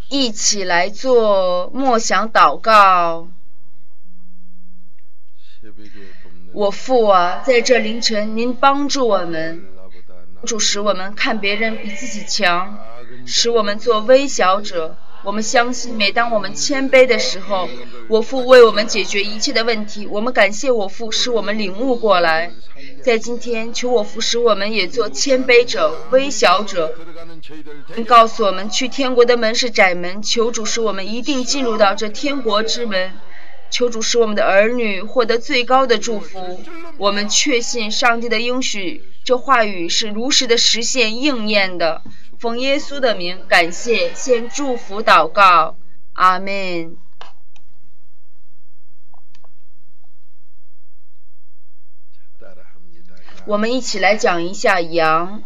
一起来做默想祷告。我父啊，在这凌晨，您帮助我们，主使我们看别人比自己强，使我们做微小者。我们相信，每当我们谦卑的时候，我父为我们解决一切的问题。我们感谢我父，使我们领悟过来。在今天，求我父使我们也做谦卑者、微小者。您告诉我们，去天国的门是窄门，求主使我们一定进入到这天国之门。求主使我们的儿女获得最高的祝福。我们确信上帝的应许，这话语是如实的实现应验的。奉耶稣的名，感谢，献祝福祷告，阿们。我们一起来讲一下羊。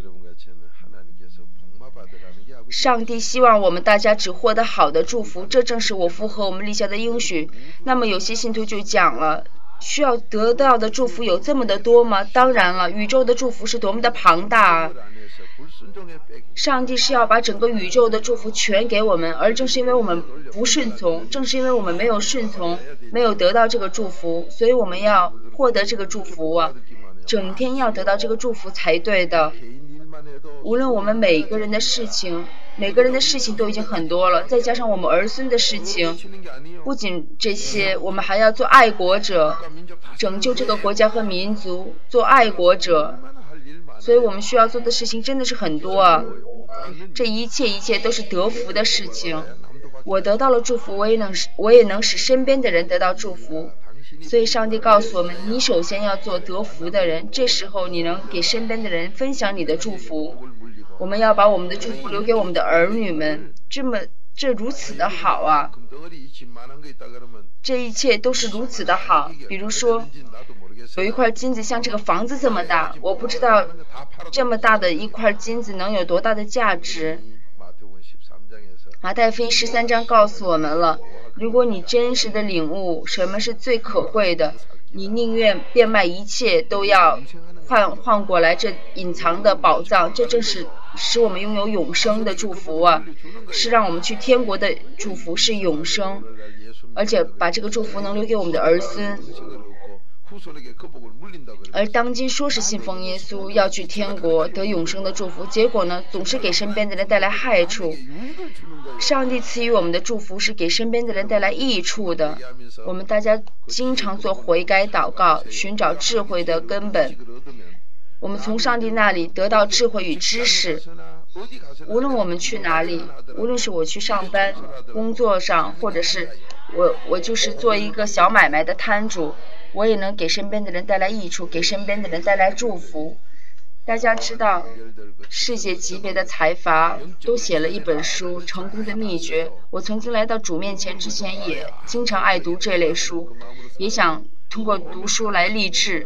上帝希望我们大家只获得好的祝福，这正是我父和我们立下的应许。那么有些信徒就讲了，需要得到的祝福有这么的多吗？当然了，宇宙的祝福是多么的庞大啊！上帝是要把整个宇宙的祝福全给我们，而正是因为我们不顺从，正是因为我们没有顺从，没有得到这个祝福，所以我们要获得这个祝福啊！整天要得到这个祝福才对的。无论我们每个人的事情都已经很多了，再加上我们儿孙的事情，不仅这些，我们还要做爱国者，拯救这个国家和民族，做爱国者。所以我们需要做的事情真的是很多啊！这一切都是得福的事情。我得到了祝福，我也能使身边的人得到祝福。所以上帝告诉我们，你首先要做得福的人，这时候你能给身边的人分享你的祝福。我们要把我们的祝福留给我们的儿女们，这如此的好啊！这一切都是如此的好。比如说，有一块金子像这个房子这么大，我不知道这么大的一块金子能有多大的价值。马太福音13章告诉我们了，如果你真实的领悟什么是最可贵的，你宁愿变卖一切都要换过来这隐藏的宝藏。这正是使我们拥有永生的祝福啊，是让我们去天国的祝福，是永生，而且把这个祝福能留给我们的儿孙。而当今说是信奉耶稣，要去天国得永生的祝福，结果呢，总是给身边的人带来害处。上帝赐予我们的祝福是给身边的人带来益处的。我们大家经常做悔改祷告，寻找智慧的根本。我们从上帝那里得到智慧与知识。无论我们去哪里，无论是我去上班、工作上，或者是我就是做一个小买卖的摊主，我也能给身边的人带来益处，给身边的人带来祝福。大家知道，世界级别的财阀都写了一本书《成功的秘诀》。我曾经来到主面前之前，也经常爱读这类书，也想通过读书来励志。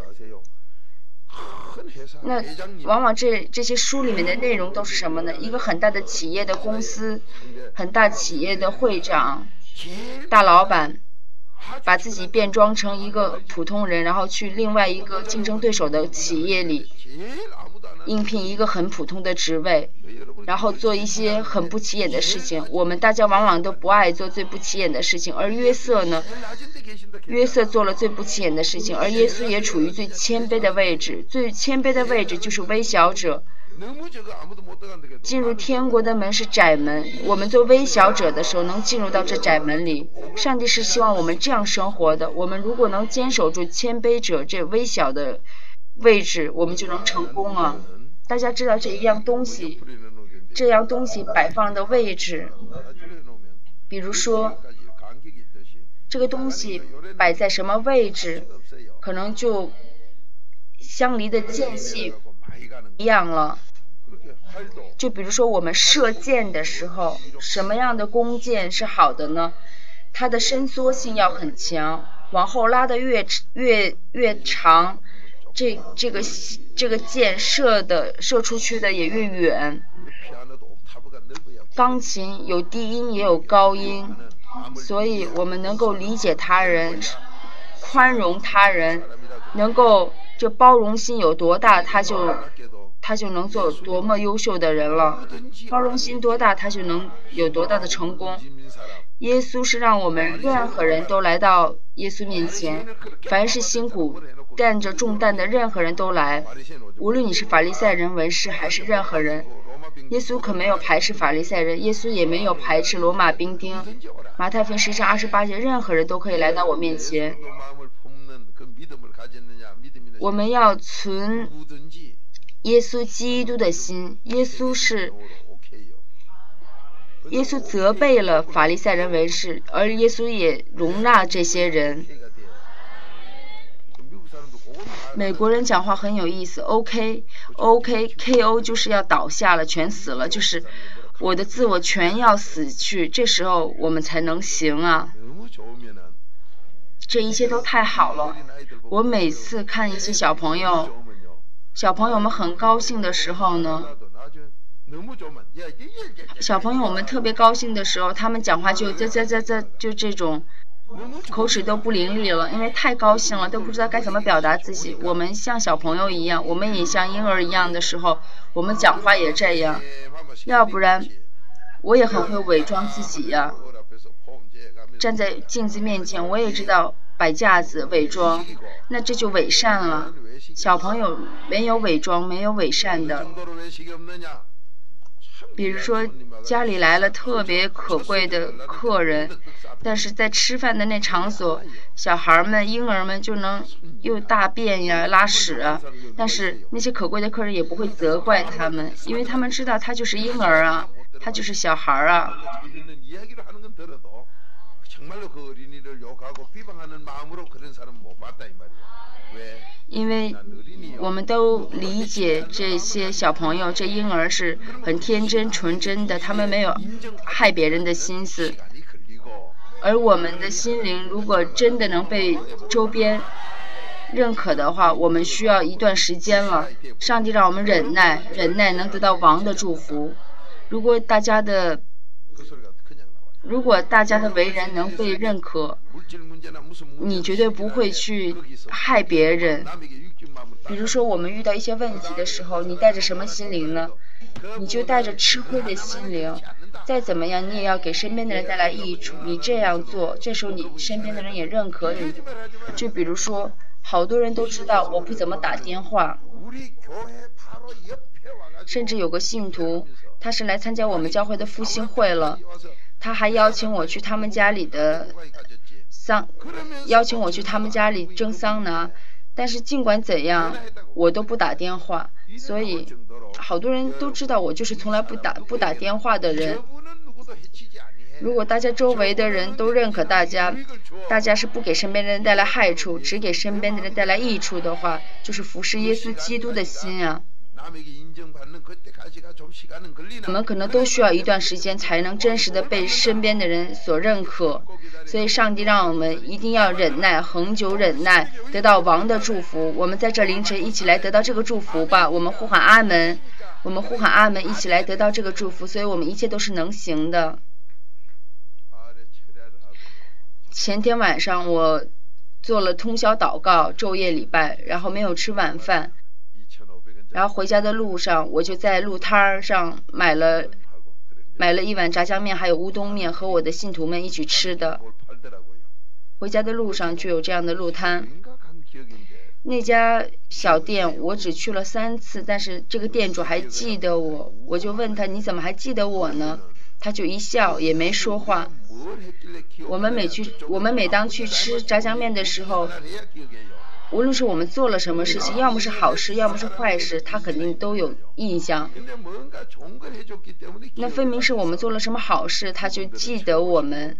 那往往这些书里面的内容都是什么呢？一个很大的企业的公司，很大企业的会长、大老板，把自己变装成一个普通人，然后去另外一个竞争对手的企业里应聘一个很普通的职位，然后做一些很不起眼的事情。我们大家往往都不爱做最不起眼的事情，而约瑟呢？约瑟做了最不起眼的事情，而耶稣也处于最谦卑的位置。最谦卑的位置就是微小者。进入天国的门是窄门，我们做微小者的时候能进入到这窄门里。上帝是希望我们这样生活的。我们如果能坚守住谦卑者这微小的位置，我们就能成功啊！大家知道这样东西摆放的位置，比如说这个东西摆在什么位置，可能就相离的间隙一样了。就比如说我们射箭的时候，什么样的弓箭是好的呢？它的伸缩性要很强，往后拉的越长，这个箭射出去的也越远。钢琴有低音也有高音，所以我们能够理解他人，宽容他人，能够这包容心有多大，他他就能做多么优秀的人了，包容心多大，他就能有多大的成功。耶稣是让我们任何人都来到耶稣面前，凡是辛苦担着重担的任何人都来，无论你是法利赛人、文士还是任何人。耶稣可没有排斥法利赛人，耶稣也没有排斥罗马兵丁。马太福音10章28节，任何人都可以来到我面前。我们要存耶稣基督的心，耶稣责备了法利赛人文士，而耶稣也容纳这些人。美国人讲话很有意思 ，KO 就是要倒下了，全死了，就是我的自我全要死去，这时候我们才能行啊。这一切都太好了。我每次看一些小朋友们很高兴的时候呢，小朋友们特别高兴的时候，他们讲话就这种口齿都不伶俐了，因为太高兴了，都不知道该怎么表达自己。我们像小朋友一样，我们也像婴儿一样的时候，我们讲话也这样。要不然我也很会伪装自己呀，站在镜子面前我也知道摆架子伪装，那这就伪善了。小朋友没有伪装，没有伪善的。比如说家里来了特别可贵的客人，但是在吃饭的那场所，小孩们、婴儿们就能又大便呀、拉屎啊，但是那些可贵的客人也不会责怪他们，因为他们知道他就是婴儿啊，他就是小孩啊。因为我们都理解这些小朋友，这婴儿是很天真纯真的，他们没有害别人的心思。而我们的心灵如果真的能被周边认可的话，我们需要一段时间了。上帝让我们忍耐能得到王的祝福。如果大家的为人能被认可，你绝对不会去害别人。比如说我们遇到一些问题的时候，你带着什么心灵呢？你就带着吃亏的心灵，再怎么样你也要给身边的人带来益处。你这样做，这时候你身边的人也认可你。就比如说好多人都知道我不怎么打电话，甚至有个信徒他是来参加我们教会的复兴会了，他还邀请我去他们家里蒸桑拿，但是尽管怎样我都不打电话，所以好多人都知道我就是从来不打电话的人。如果大家周围的人都认可大家是不给身边的人带来害处，只给身边的人带来益处的话，就是服侍耶稣基督的心啊。我们可能都需要一段时间才能真实的被身边的人所认可，所以上帝让我们一定要忍耐，恒久忍耐，得到王的祝福。我们在这凌晨一起来得到这个祝福吧，我们呼喊阿门，一起来得到这个祝福，所以我们一切都是能行的。前天晚上我做了通宵祷告，昼夜礼拜，然后没有吃晚饭，然后回家的路上我就在路摊上买了一碗炸酱面还有乌冬面，和我的信徒们一起吃的。回家的路上就有这样的路摊。那家小店我只去了3次，但是这个店主还记得我，我就问他你怎么还记得我呢？他就一笑也没说话。我们每当去吃炸酱面的时候，无论是我们做了什么事情，要么是好事要么是坏事，他肯定都有印象。那分明是我们做了什么好事，他就记得我们。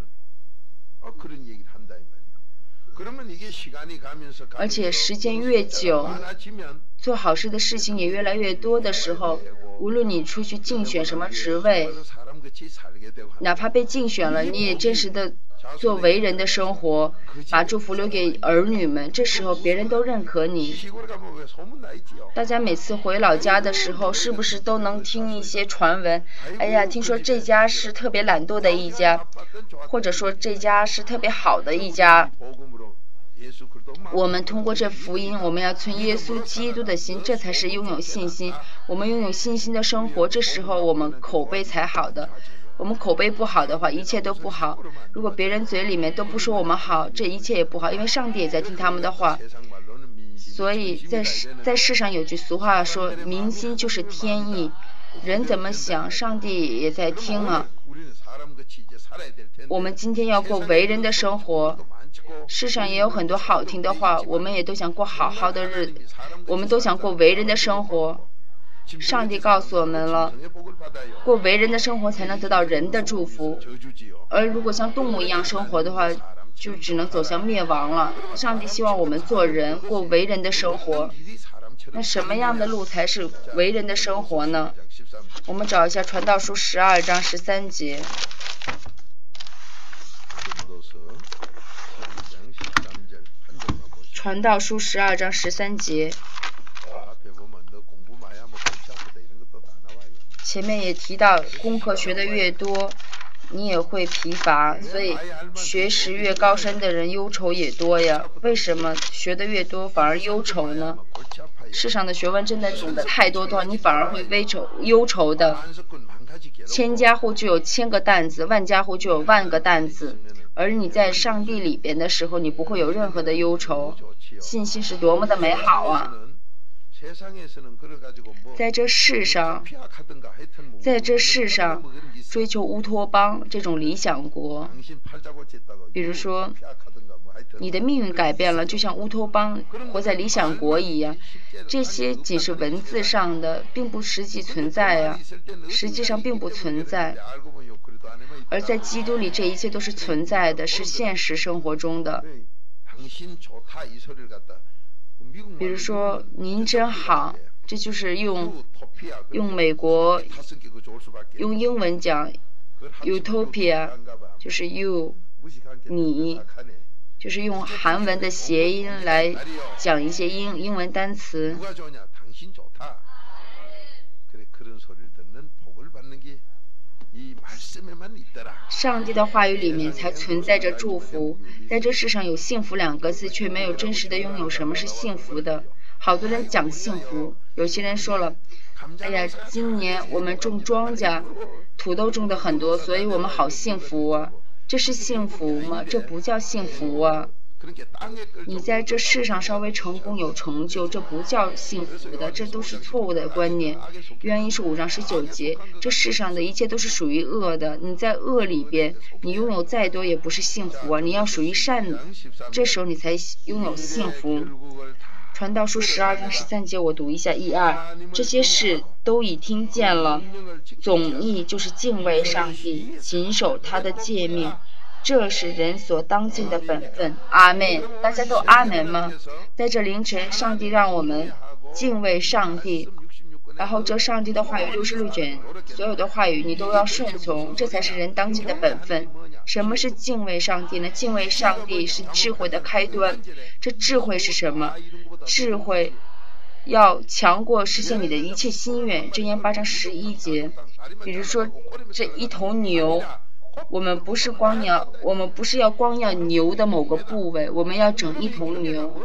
而且时间越久，做好事的事情也越来越多的时候，无论你出去竞选什么职位，哪怕被竞选了，你也真实的做为人的生活，把祝福留给儿女们，这时候别人都认可你。大家每次回老家的时候，是不是都能听一些传闻？哎呀，听说这家是特别懒惰的一家，或者说这家是特别好的一家。 我们通过这福音，我们要存耶稣基督的心，这才是拥有信心。我们拥有信心的生活，这时候我们口碑才好的。我们口碑不好的话，一切都不好。如果别人嘴里面都不说我们好，这一切也不好，因为上帝也在听他们的话。所以在世上有句俗话说，民心就是天意，人怎么想，上帝也在听啊。我们今天要过为人的生活，世上也有很多好听的话，我们也都想过好好的日子，我们都想过为人的生活。上帝告诉我们了，过为人的生活才能得到人的祝福，而如果像动物一样生活的话，就只能走向灭亡了。上帝希望我们做人，过为人的生活。那什么样的路才是为人的生活呢？我们找一下传道书12章13节。传道书12章13节。前面也提到，功课学得越多，你也会疲乏，所以学识越高深的人忧愁也多呀。为什么学得越多反而忧愁呢？世上的学问真的懂得太多的话，你反而会忧愁的。千家户就有1000个担子，万家户就有10000个担子。而你在上帝里边的时候，你不会有任何的忧愁。信心是多么的美好啊！在这世上追求乌托邦这种理想国，比如说你的命运改变了，就像乌托邦活在理想国一样，这些仅是文字上的，并不实际存在呀，实际上并不存在。而在基督里，这一切都是存在的，是现实生活中的。比如说您真好，这就是用美国用英文讲 utopia， 就是 you 你，就是用韩文的谐音来讲一些英文单词。上帝的话语里面才存在着祝福，在这世上有幸福2个字，却没有真实的拥有什么是幸福的。好多人讲幸福，有些人说了，哎呀，今年我们种庄稼，土豆种的很多，所以我们好幸福啊。这是幸福吗？这不叫幸福啊。你在这世上稍微成功有成就，这不叫幸福的，这都是错误的观念。约翰一书5章19节，这世上的一切都是属于恶的，你在恶里边，你拥有再多也不是幸福啊，你要属于善的，这时候你才拥有幸福。传道书12章13节，我读一下1-2，这些事都已听见了，总意就是敬畏上帝，谨守他的诫命，这是人所当尽的本分。阿们，大家都阿们吗？在这凌晨，上帝让我们敬畏上帝，然后这上帝的话语66卷，所有的话语你都要顺从，这才是人当尽的本分。什么是敬畏上帝呢？敬畏上帝是智慧的开端。这智慧是什么？智慧要强过实现你的一切心愿。箴言8章11节，比如说这一头牛，我们不是要光要牛的某个部位，我们要整一头牛。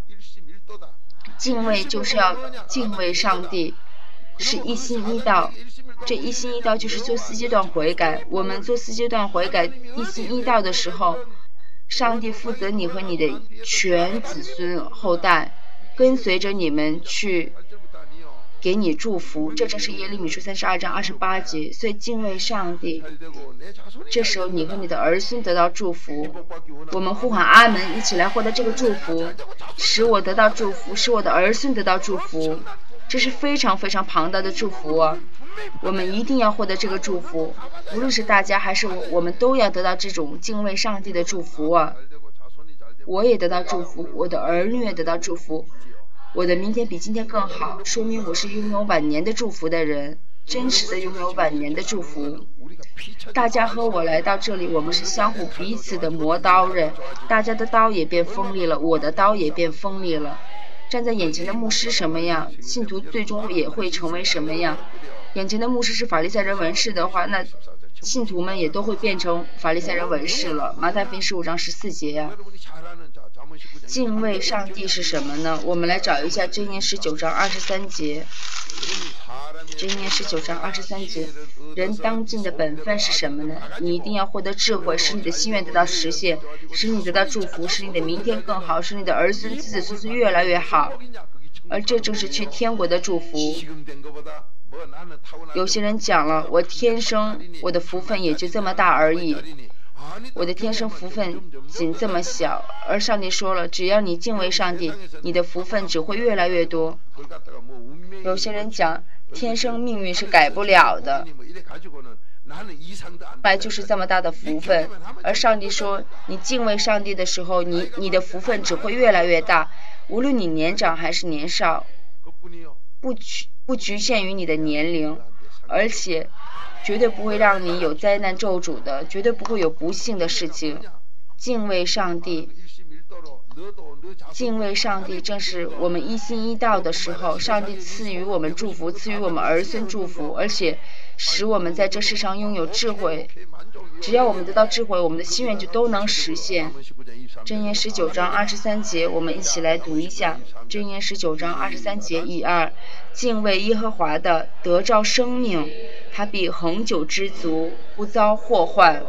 敬畏就是要敬畏上帝，是一心一道。这一心一道就是做4阶段悔改。我们做4阶段悔改一心一道的时候，上帝负责你和你的全子孙后代，跟随着你们去给你祝福。这正是耶利米书32章28节。所以敬畏上帝，这时候你和你的儿孙得到祝福。我们呼喊阿门，一起来获得这个祝福，使我得到祝福，使我的儿孙得到祝福。这是非常非常庞大的祝福啊！我们一定要获得这个祝福，无论是大家还是我们都要得到这种敬畏上帝的祝福啊！我也得到祝福，我的儿女也得到祝福，我的明天比今天更好，说明我是拥有晚年的祝福的人，真实的拥有晚年的祝福。大家和我来到这里，我们是相互彼此的磨刀刃，大家的刀也变锋利了，我的刀也变锋利了。站在眼前的牧师什么样，信徒最终也会成为什么样。眼前的牧师是法利赛人文士的话，那信徒们也都会变成法利赛人文士了。马太福音15章14节呀。 敬畏上帝是什么呢？我们来找一下箴言19章23节。箴言19章23节，人当尽的本分是什么呢？你一定要获得智慧，使你的心愿得到实现，使你得到祝福，使你的明天更好，使你的儿孙子子孙孙越来越好。而这正是去天国的祝福。有些人讲了，我天生我的福分也就这么大而已，我的天生福分仅这么小。而上帝说了，只要你敬畏上帝，你的福分只会越来越多。有些人讲，天生命运是改不了的，本来就是这么大的福分。而上帝说，你敬畏上帝的时候，你的福分只会越来越大，无论你年长还是年少，不局限于你的年龄，而且绝对不会让你有灾难咒诅的，绝对不会有不幸的事情。敬畏上帝，敬畏上帝正是我们一心一道的时候，上帝赐予我们祝福，赐予我们儿孙祝福，而且使我们在这世上拥有智慧。只要我们得到智慧，我们的心愿就都能实现。箴言19章23节，我们一起来读一下。箴言19章23节1、2，敬畏耶和华的得着生命，他必恒久知足，不遭祸患。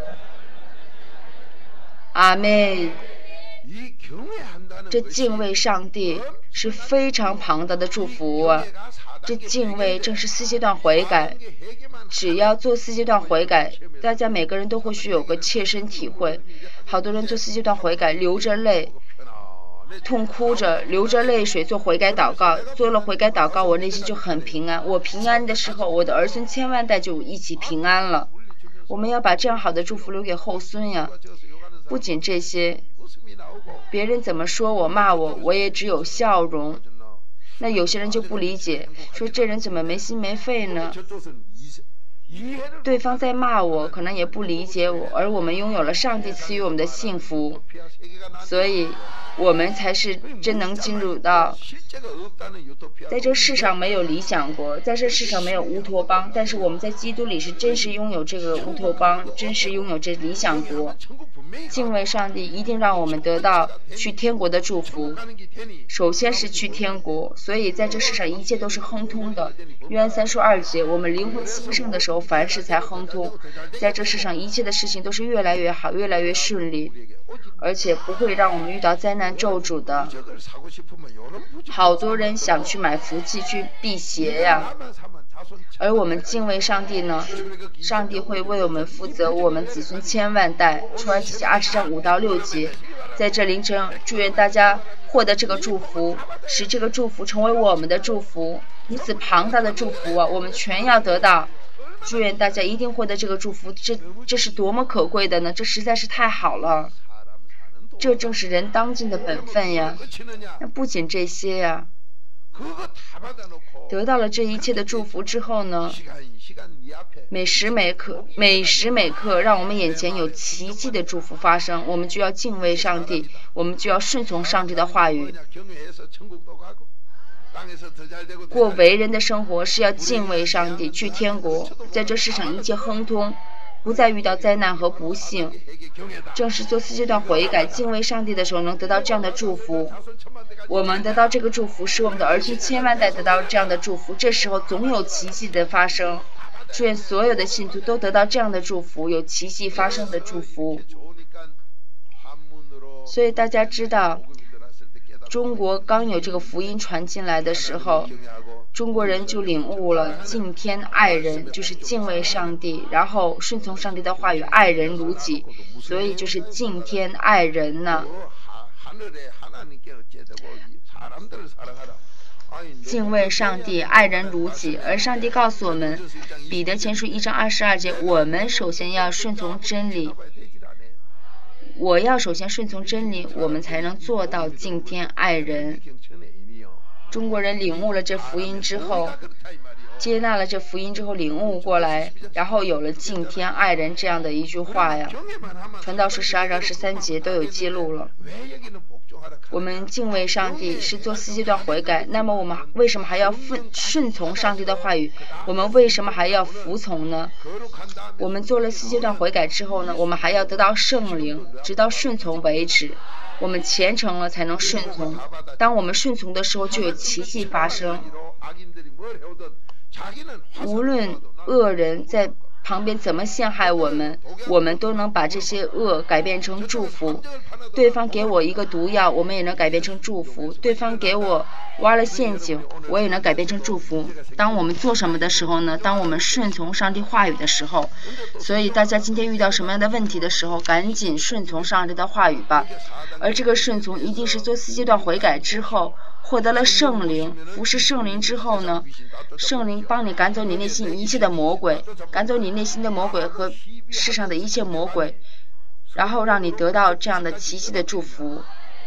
阿们。这敬畏上帝是非常庞大的祝福啊！这敬畏正是四阶段悔改，只要做四阶段悔改，大家每个人都或许有个切身体会。好多人做四阶段悔改，流着泪，痛哭着，流着泪水做悔改祷告。做了悔改祷告，我内心就很平安。我平安的时候，我的儿孙千万代就一起平安了。我们要把这样好的祝福留给后孙呀！不仅这些，别人怎么说我骂我，我也只有笑容。那有些人就不理解，说这人怎么没心没肺呢？对方在骂我，可能也不理解我，而我们拥有了上帝赐予我们的幸福，所以我们才是真能进入到，在这世上没有理想国，在这世上没有乌托邦，但是我们在基督里是真实拥有这个乌托邦，真实拥有这理想国。敬畏上帝一定让我们得到去天国的祝福，首先是去天国，所以在这世上一切都是亨通的。约翰3书2节，我们灵魂兴盛的时候，凡事才亨通。在这世上一切的事情都是越来越好，越来越顺利，而且不会让我们遇到灾难咒诅的。好多人想去买福气去辟邪呀，而我们敬畏上帝呢，上帝会为我们负责，我们子孙千万代。出埃及记20章5到6节，在这凌晨祝愿大家获得这个祝福，使这个祝福成为我们的祝福，如此庞大的祝福啊，我们全要得到。祝愿大家一定获得这个祝福，这是多么可贵的呢？这实在是太好了，这正是人当尽的本分呀。那不仅这些呀，得到了这一切的祝福之后呢，每时每刻让我们眼前有奇迹的祝福发生，我们就要敬畏上帝，我们就要顺从上帝的话语。过为人的生活是要敬畏上帝，去天国，在这世上一切亨通，不再遇到灾难和不幸。正是做四阶段悔改敬畏上帝的时候能得到这样的祝福，我们得到这个祝福，使我们的儿孙千万代得到这样的祝福，这时候总有奇迹的发生。祝愿所有的信徒都得到这样的祝福，有奇迹发生的祝福。所以大家知道，中国刚有这个福音传进来的时候，中国人就领悟了敬天爱人，就是敬畏上帝，然后顺从上帝的话语，爱人如己，所以就是敬天爱人呢。敬畏上帝，爱人如己。而上帝告诉我们，彼得前书1章22节，我们首先要顺从真理，我要首先顺从真理，我们才能做到敬天爱人。中国人领悟了这福音之后，接纳了这福音之后领悟过来，然后有了敬天爱人这样的一句话呀。传道书12章13节都有记录了。我们敬畏上帝是做四阶段悔改，那么我们为什么还要顺从上帝的话语？我们为什么还要服从呢？我们做了四阶段悔改之后呢，我们还要得到圣灵，直到顺从为止。 我们虔诚了才能顺从。当我们顺从的时候，就有奇迹发生。无论恶人在旁边怎么陷害我们，我们都能把这些恶改变成祝福。对方给我一个毒药，我们也能改变成祝福。对方给我挖了陷阱，我也能改变成祝福。当我们做什么的时候呢？当我们顺从上帝话语的时候。所以大家今天遇到什么样的问题的时候，赶紧顺从上帝的话语吧。而这个顺从一定是做4阶段悔改之后，获得了圣灵，服侍圣灵之后呢，圣灵帮你赶走你内心一切的魔鬼，赶走你内心的魔鬼和世上的一切魔鬼，然后让你得到这样的奇迹的祝福。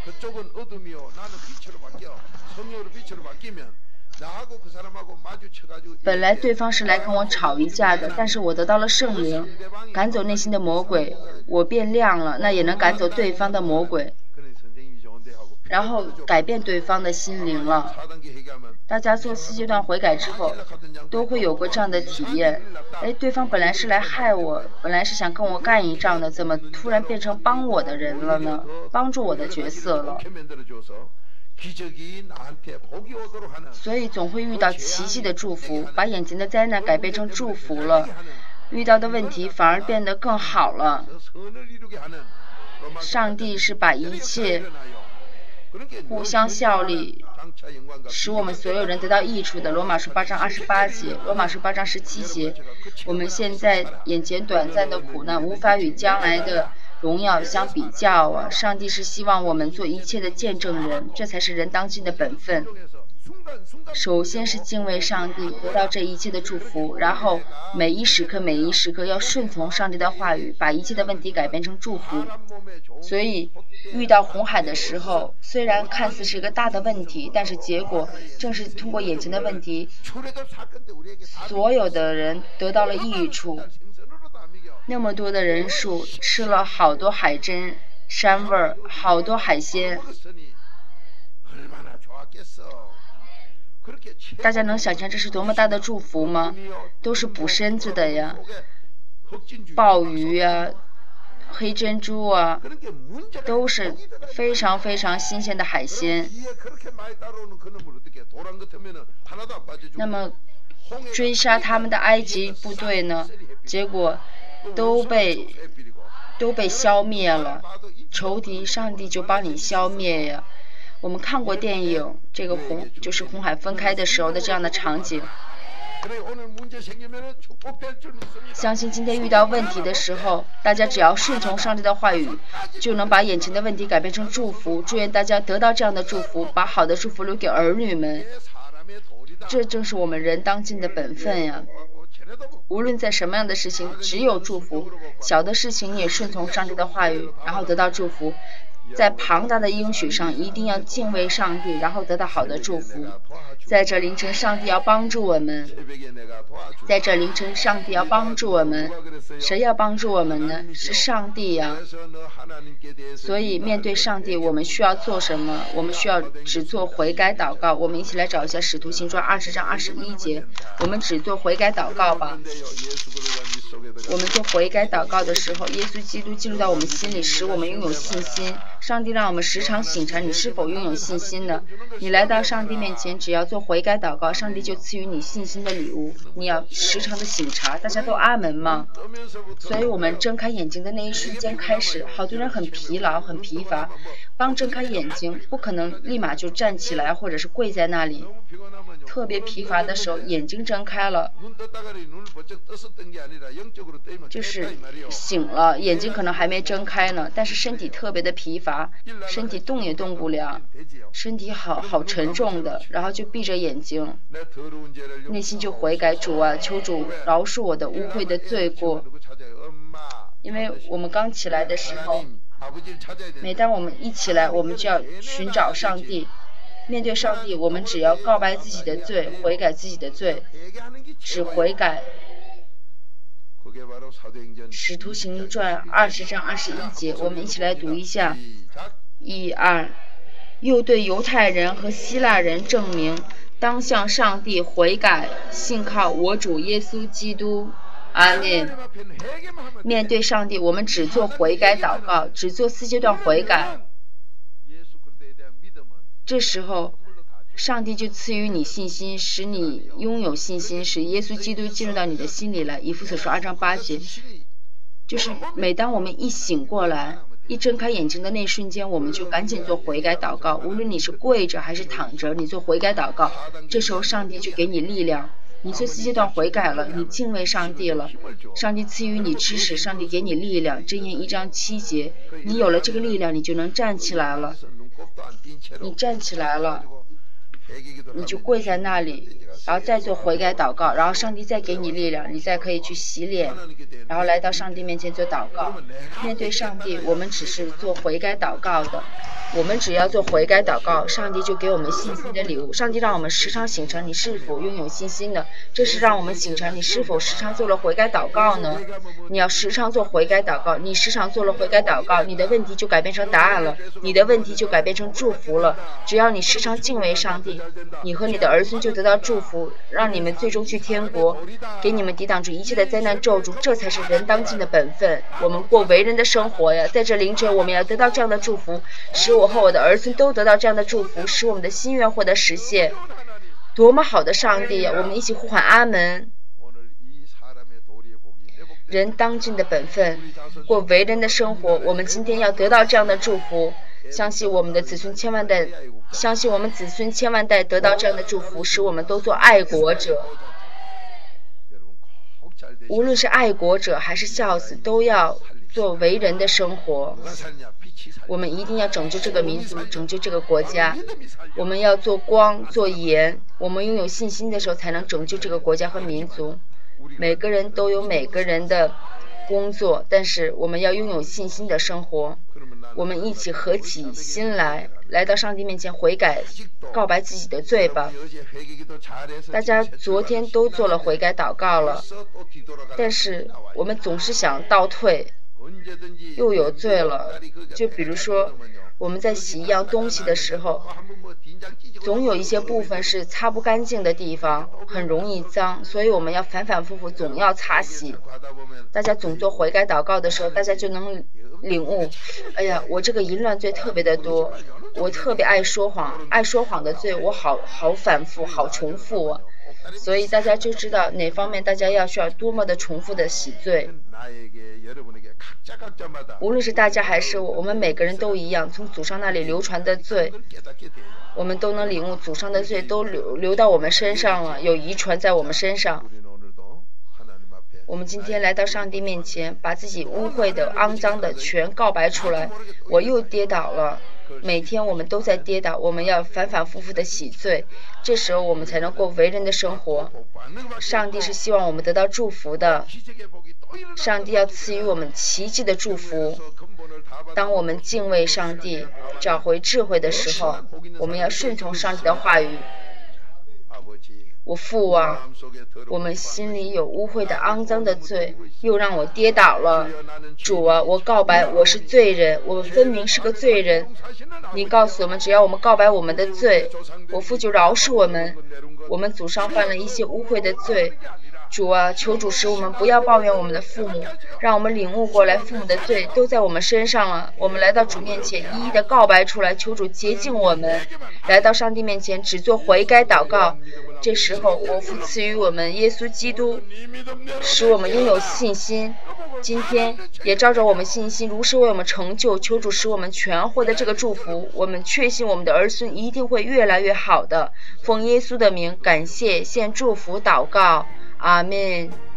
本来对方是来跟我吵一架的，但是我得到了圣灵，赶走内心的魔鬼，我变亮了，那也能赶走对方的魔鬼，然后改变对方的心灵了。大家做4阶段悔改之后，都会有过这样的体验。对方本来是来害我，本来是想跟我干一仗的，怎么突然变成帮我的人了呢？帮助我的角色了。所以总会遇到奇迹的祝福，把眼前的灾难改变成祝福了，遇到的问题反而变得更好了。上帝是把一切互相效力，使我们所有人得到益处的。罗马书8章28节，罗马书8章17节。我们现在眼前短暂的苦难，无法与将来的荣耀相比较啊！上帝是希望我们做一切的见证人，这才是人当尽的本分。首先是敬畏上帝，得到这一切的祝福，然后每一时刻要顺从上帝的话语，把一切的问题改变成祝福。所以遇到红海的时候，虽然看似是一个大的问题，但是结果正是通过眼前的问题，所有的人得到了益处。那么多的人数吃了好多海参、膻味儿，好多海鲜。大家能想象这是多么大的祝福吗？都是补身子的呀，鲍鱼呀、黑珍珠啊，都是非常非常新鲜的海鲜。那么追杀他们的埃及部队呢，结果都被消灭了。仇敌，上帝就帮你消灭呀。我们看过电影，这个就是红海分开的时候的这样的场景。相信今天遇到问题的时候，大家只要顺从上帝的话语，就能把眼前的问题改变成祝福。祝愿大家得到这样的祝福，把好的祝福留给儿女们。这正是我们人当尽的本分呀。无论在什么样的事情，只有祝福。小的事情你也顺从上帝的话语，然后得到祝福。在庞大的应许上一定要敬畏上帝，然后得到好的祝福。在这凌晨，上帝要帮助我们。在这凌晨，上帝要帮助我们。谁要帮助我们呢？是上帝呀。所以面对上帝，我们需要做什么？我们需要只做悔改祷告。我们一起来找一下使徒行传20章21节，我们只做悔改祷告吧。我们做悔改祷告的时候，耶稣基督进入到我们心里，使我们拥有信心。上帝让我们时常省察你是否拥有信心呢？你来到上帝面前，只要做悔改祷告，上帝就赐予你信心的礼物。你要时常的省察。大家都阿门吗？所以我们睁开眼睛的那一瞬间开始，好多人很疲劳很疲乏，刚睁开眼睛不可能立马就站起来或者是跪在那里。特别疲乏的时候，眼睛睁开了，就是醒了，眼睛可能还没睁开呢，但是身体特别的疲乏，身体动也动不了，身体好沉重的，然后就闭着眼睛，内心就悔改，主啊，求主饶恕我的污秽的罪过。因为我们刚起来的时候，每当我们一起来，我们就要寻找上帝。面对上帝，我们只要告白自己的罪，悔改自己的罪，只悔改。使徒行传20章21节，我们一起来读一下。1、2，又对犹太人和希腊人证明，当向上帝悔改，信靠我主耶稣基督。阿们。面对上帝，我们只做悔改祷告，只做4阶段悔改。 这时候上帝就赐予你信心，使你拥有信心，使耶稣基督进入到你的心里来。以弗所书2章8节，就是每当我们一醒过来，一睁开眼睛的那瞬间，我们就赶紧做悔改祷告。无论你是跪着还是躺着，你做悔改祷告，这时候上帝就给你力量。你这次阶段悔改了，你敬畏上帝了，上帝赐予你知识，上帝给你力量。箴言1章7节，你有了这个力量，你就能站起来了。你站起来了，你就跪在那里，然后再做悔改祷告，然后上帝再给你力量，你再可以去洗脸，然后来到上帝面前做祷告。面对上帝，我们只是做悔改祷告的，我们只要做悔改祷告，上帝就给我们信心的礼物。上帝让我们时常醒成，你是否拥有信心呢？这是让我们醒成，你是否时常做了悔改祷告呢？你要时常做悔改祷告，你时常做了悔改祷告，你的问题就改变成答案了，你的问题就改变成祝福了。只要你时常敬畏上帝，你和你的儿孙就得到祝福，让你们最终去天国，给你们抵挡住一切的灾难咒诅，这才是人当尽的本分。我们过为人的生活呀，在这凌晨我们要得到这样的祝福，使我和我的儿孙都得到这样的祝福，使我们的心愿获得实现。多么好的上帝呀！我们一起呼喊阿门。人当尽的本分，过为人的生活，我们今天要得到这样的祝福。相信我们的子孙千万代，相信我们子孙千万代得到这样的祝福，使我们都做爱国者。无论是爱国者还是孝子，都要做为人的生活。我们一定要拯救这个民族，拯救这个国家。我们要做光做盐，我们拥有信心的时候才能拯救这个国家和民族。每个人都有每个人的工作，但是我们要拥有信心的生活。我们一起合起心来，来到上帝面前悔改，告白自己的罪吧。大家昨天都做了悔改祷告了，但是我们总是想倒退，又有罪了。就比如说我们在洗一样东西的时候，总有一些部分是擦不干净的地方，很容易脏，所以我们要反反复复总要擦洗。大家总做悔改祷告的时候，大家就能领悟，哎呀，我这个淫乱罪特别的多，我特别爱说谎，爱说谎的罪我好反复，好重复啊。所以大家就知道哪方面大家需要多么的重复的洗罪。无论是大家还是我们每个人都一样，从祖上那里流传的罪，我们都能领悟，祖上的罪都流到我们身上了，有遗传在我们身上。我们今天来到上帝面前，把自己污秽的、肮脏的全告白出来。我又跌倒了，每天我们都在跌倒，我们要反反复复的洗罪，这时候我们才能过为人的生活。上帝是希望我们得到祝福的，上帝要赐予我们奇迹的祝福。当我们敬畏上帝，找回智慧的时候，我们要顺从上帝的话语。我父啊，我们心里有污秽的肮脏的罪，又让我跌倒了。主啊，我告白我是罪人，我分明是个罪人。你告诉我们，只要我们告白我们的罪，我父就饶恕我们。我们祖上犯了一些污秽的罪，主啊，求主使我们不要抱怨我们的父母，让我们领悟过来，父母的罪都在我们身上了。我们来到主面前，一一的告白出来，求主洁净我们。来到上帝面前，只做悔改祷告。这时候，我父赐予我们耶稣基督，使我们拥有信心。今天也照着我们信心，如实为我们成就。求主使我们全获得这个祝福。我们确信我们的儿孙一定会越来越好的。奉耶稣的名，感谢，献祝福祷告。阿们。